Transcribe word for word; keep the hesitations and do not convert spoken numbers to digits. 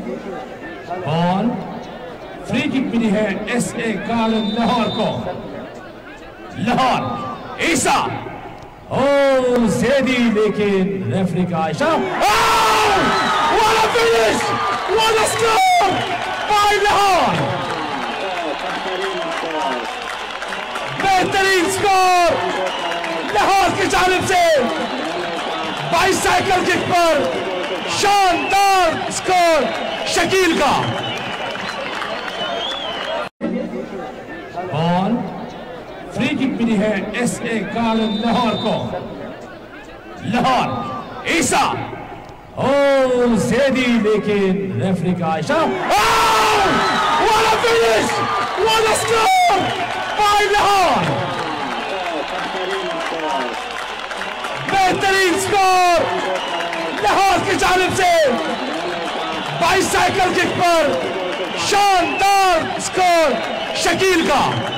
Ball free kick मिली है S A colon Lahore को। लाहौर ईसा ओ जेदी, लेकिन रेफरी का इशारा। What a finish! What a score by Lahore! बेहतरीन स्कोर लाहौर की जानिब से बाईसाइकिल किक पर, शानदार स्कोर शकील का। बॉल फ्री किक मिली है एस ए कॉलन लाहौर को। लाहौर ईसा ओ जेदी, लेकिन रेफरी का इशारा। What a finish! What a score by Lahore! बेहतरीन स्कोर लाहौर की जानिब से बाईसाइकिल किक पर, शानदार स्कोर शकील का।